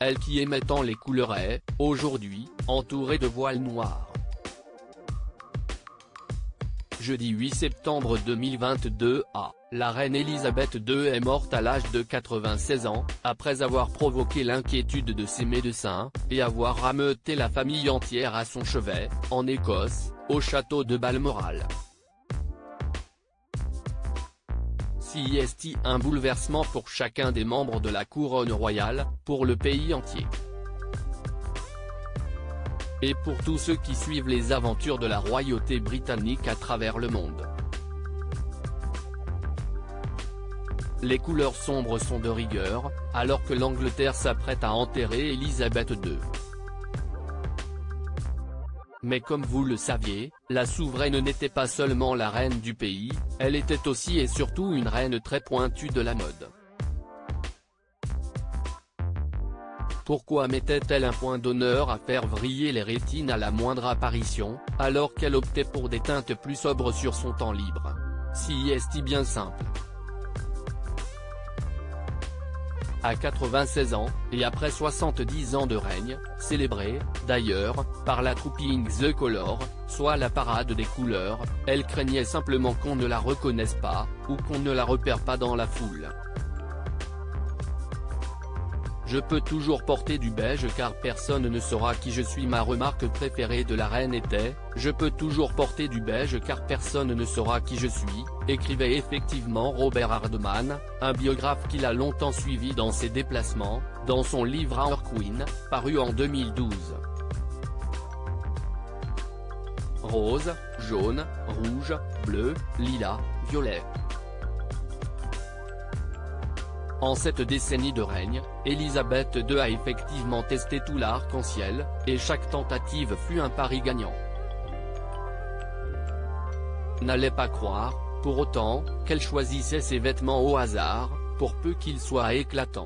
elle qui aimait tant les couleurs est, aujourd'hui, entourée de voiles noirs. Jeudi 8 septembre 2022 la reine Elisabeth II est morte à l'âge de 96 ans, après avoir provoqué l'inquiétude de ses médecins, et avoir rameuté la famille entière à son chevet, en Écosse, au château de Balmoral. CIST, un bouleversement pour chacun des membres de la couronne royale, pour le pays entier. Et pour tous ceux qui suivent les aventures de la royauté britannique à travers le monde. Les couleurs sombres sont de rigueur, alors que l'Angleterre s'apprête à enterrer Elisabeth II. Mais comme vous le saviez, la souveraine n'était pas seulement la reine du pays, elle était aussi et surtout une reine très pointue de la mode. Pourquoi mettait-elle un point d'honneur à faire vriller les rétines à la moindre apparition, alors qu'elle optait pour des teintes plus sobres sur son temps libre? CIST bien simple. À 96 ans, et après 70 ans de règne, célébrée, d'ailleurs, par la Trooping the Colour, soit la parade des couleurs, elle craignait simplement qu'on ne la reconnaisse pas, ou qu'on ne la repère pas dans la foule. Je peux toujours porter du beige car personne ne saura qui je suis. Ma remarque préférée de la reine était « Je peux toujours porter du beige car personne ne saura qui je suis », écrivait effectivement Robert Hardman, un biographe qui l'a longtemps suivi dans ses déplacements, dans son livre Our Queen, paru en 2012. Rose, jaune, rouge, bleu, lilas, violet. En cette décennie de règne, Elisabeth II a effectivement testé tout l'arc-en-ciel, et chaque tentative fut un pari gagnant. N'allez pas croire, pour autant, qu'elle choisissait ses vêtements au hasard, pour peu qu'ils soient éclatants.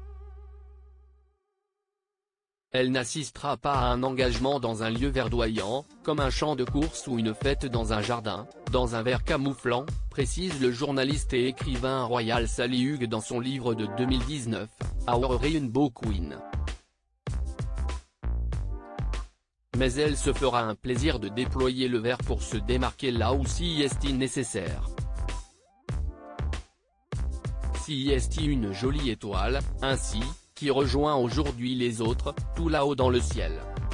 Elle n'assistera pas à un engagement dans un lieu verdoyant, comme un champ de course ou une fête dans un jardin, dans un verre camouflant, précise le journaliste et écrivain royal Sally Hughes dans son livre de 2019, Our Rainbow Queen. Mais elle se fera un plaisir de déployer le vert pour se démarquer là où CIST nécessaire. CIST une jolie étoile, ainsi, qui rejoint aujourd'hui les autres, tout là-haut dans le ciel.